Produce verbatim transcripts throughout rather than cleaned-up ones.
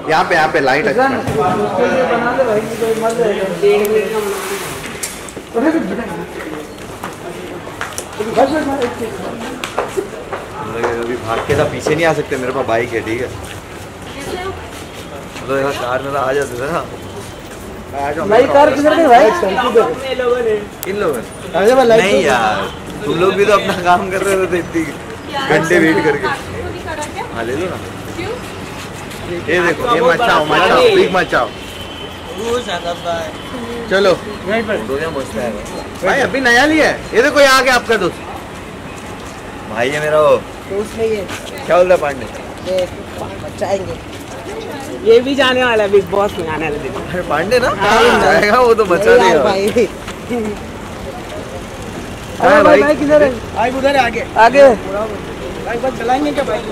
यहाँ पे यहाँ पे लाइट अच्छा अभी भाग के था पीछे नहीं आ सकते, मेरे पास बाइक है ठीक है। तो यार कार में आ जाते थे ना भाई। कार किधर गई भाई? इन लोगों ने नहीं यार, तुम लोग भी तो अपना काम कर रहे थे इतनी घंटे वेट करके। हाँ ले लो ना, ये देखो ये मचाओ मचाओ बिग मचाओ। चलो मस्त है भाई, अभी नया लिया है। ये देखो यहाँ आ गया आपका दोस्त भाई है मेरा। वो क्या बोल रहा पांडे? बचाएंगे, ये भी जाने वाला है बिग बॉस में आने वाले दिन। अरे पांडे ना जाएगा वो तो बचा देगा भाई। अरे भाई भाई किधर है? भाई उधर आगे आगे भाई बस चलाएंगे क्या भाई?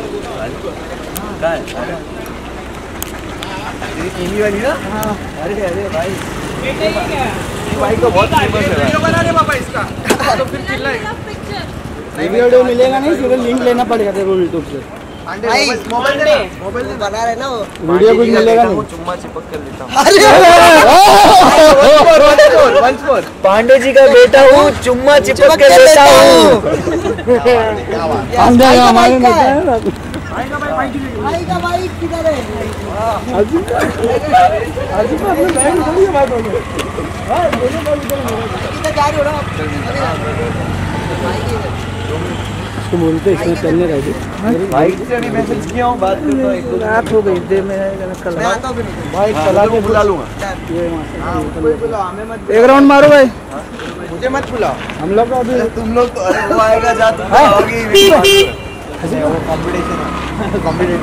टीवी वाली ना। हाँ। अरे अरे भाई भाई को बहुत फेमस है। वीडियो बना रहे पापा इसका तो फिर चिल्लाएगा। वीडियो मिलेगा नहीं, सिर्फ लिंक लेना पड़ेगा तेरे को यूट्यूब से। भाई मोबाइल दे, मोबाइल बना रहे ना वो, वीडियो कुछ मिलेगा नहीं। चुम्मा चिपक कर लेता हूँ। पांडे जी का बेटा हूँ, चुम्मा चिपक के लेता हूँ। हमारे नेता है ना। भाई का भाई भाई भाई का भाई किधर है? आजू आजू का अपने बैग उधर ही बात हो गई। हां दोनों बात उधर किधर जा रहे हो ना? उसको बोलते इसमें चलने रहे भाई से अभी मैसेज किया हूँ, बात करता हूँ। एक दो रात हो गई देर में कल भाई चला के बुला लूंगा। एक राउंड मारो भाई, मुझे मत बुलाओ। हम लोग का अभी तुम लोग तो अरे वो आएगा जा तुम आओगी कंपटीशन कंपटीशन।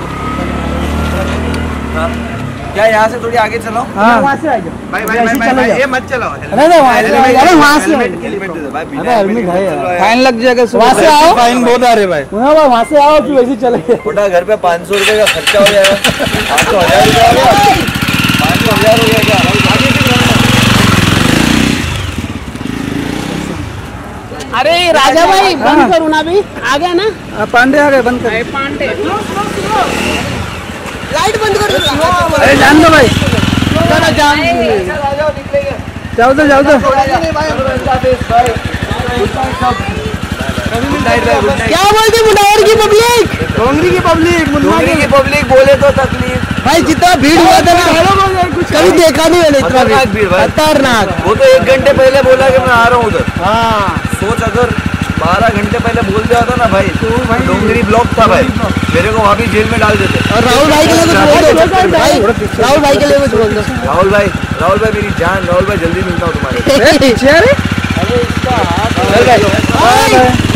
क्या यहाँ से थोड़ी आगे चलो? हाँ वहाँ से आ जाओ भाई भाई भाई भाई ये मत चलाओ। अरे नहीं वहाँ से, अरे वहाँ से हेलमेट दे दो भाई, अरे हेलमेट है, फाइन लग जाएगा। वहाँ से आओ, फाइन बहुत आ रहे भाई। वहाँ वहाँ से आओ कि वैसे चले। छोटा घर पे पाँच सौ रुपए का खर्चा हो जाएगा। पाँच सौ हजार रुपया हो गया, पाँच सौ हजार हो गया क्या? अरे राजा भाई बंद करो ना, अभी आ गया ना। पांडे आ गए, बंद कर। पांडे लाइट बंद कर दो। अरे जान दो भाई, चलो जान जाओ तो जाओ तो। क्या बोलते मुंडावर की पब्लिक, डोंगरी की पब्लिक, डोंगरी की पब्लिक बोले तो तकलीफ भाई जितना भीड़ हुआ था ना कभी देखा नहीं मैंने इतना खतरनाक भीड़ भाई, खतरनाक। वो तो एक घंटे पहले बोला कि मैं आ रहा हूँ उधर। हाँ सोच अगर बारह घंटे पहले बोल दिया था ना भाई, तो डोंगरी ब्लॉक था भाई, मेरे को वहाँ भी जेल में डाल देते। और राहुल भाई के लिए कुछ बोल दो भाई, राहुल भाई के लिए कुछ बोल दो। राहुल भाई, राहुल भाई मेरी जान, राहुल भाई जल्दी मिलता हूँ तुम्हारे। अरे इसका हाथ